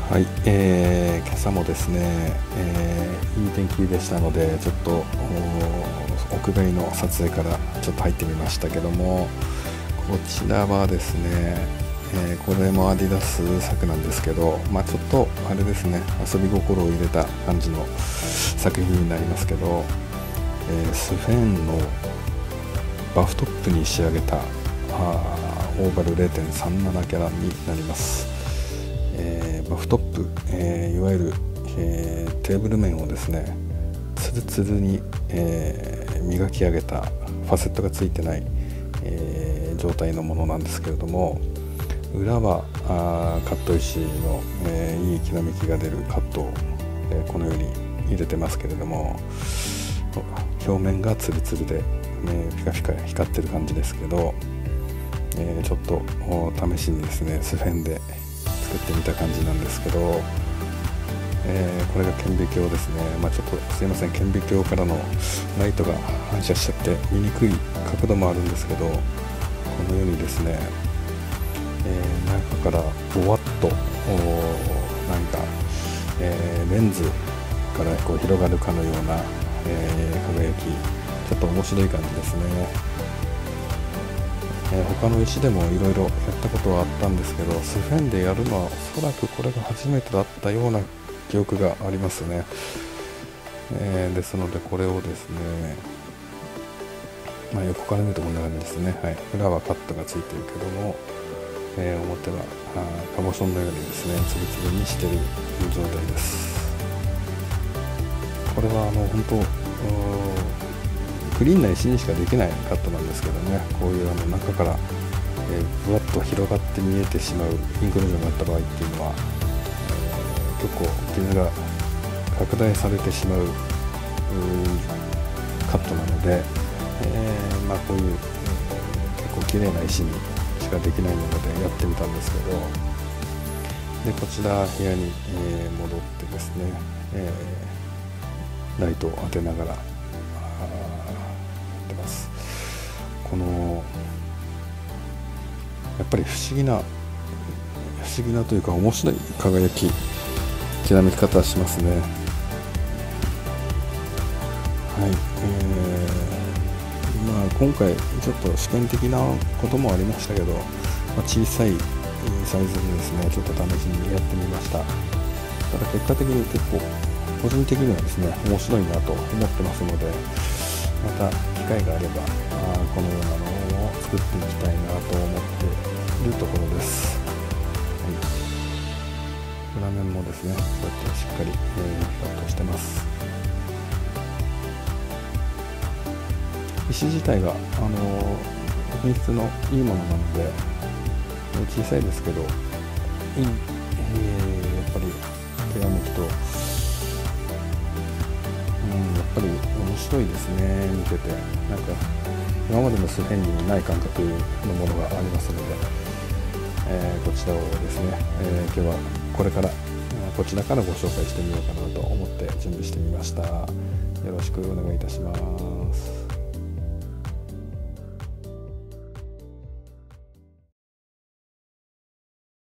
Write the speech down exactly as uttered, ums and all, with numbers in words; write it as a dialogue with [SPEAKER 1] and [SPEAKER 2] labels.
[SPEAKER 1] はい、えー、今朝もですね、えー、いい天気でしたので、ちょっと屋外の撮影からちょっと入ってみましたけども、こちらはですね、えー、これもアディダス作なんですけど、まあ、ちょっとあれですね、遊び心を入れた感じの作品になりますけど、えー、スフェーンのバフトップに仕上げたあーオーバル ゼロてんさんなな キャラになります。えー、バフトップ、えー、いわゆる、えー、テーブル面をですねツルツルに、えー、磨き上げたファセットがついてない、えー、状態のものなんですけれども、裏はあカット石の、えー、いいきらめきが出るカットを、えー、このように入れてますけれども、表面がツルツルで、えー、ピカピカ光ってる感じですけど、えー、ちょっと試しにですねスフェンで作ってみた感じなんですけど、えー、これが顕微鏡ですね。まあ、ちょっとすいません、顕微鏡からのライトが反射しちゃって見にくい角度もあるんですけど、このようにですね、えー、中からボワッと何か、えー、レンズからこう広がるかのような、えー、輝き、ちょっと面白い感じですね。えー、他の石でもいろいろやったことはあったんですけど、スフェンでやるのはおそらくこれが初めてだったような記憶がありますね。えー、ですのでこれをですね、まあ、横から見るとこんな感じですね。はい、裏はカットがついてるけども、えー、表はあカボションのようにですねツルツルにしている状態です。これはあの本当クリーンな石にしかできないカットなんですけどね、こういうあの中から、えー、ぶわっと広がって見えてしまうインクルージョンがあった場合っていうのは、えー、結構傷が拡大されてしまう、うカットなので、えーまあ、こういう、えー、結構綺麗な石にしかできないのでやってみたんですけど、でこちら部屋に、えー、戻ってですね、えー、ライトを当てながらこのやっぱり不思議な不思議なというか面白い輝ききらめき方しますね。はい、えー、まあ今回ちょっと試験的なこともありましたけど、まあ、小さいサイズでですねちょっと試しにやってみました。ただ結果的に結構個人的にはですね面白いなと思ってますので、また機会があればあこのようなのを作っていきたいなと思っているところです。はい、裏面もですねこうやってしっかり、えー、カットしてます。石自体が、あのー、品質のいいものなので小さいですけどいい、えー、やっぱりきらめきと、うん、やっぱり面白いですね。見ててなんか今までのスフェンにない感覚のものがありますので、えー、こちらをですね、えー、今日はこれからこちらからご紹介してみようかなと思って準備してみました。よろしくお願いいたします。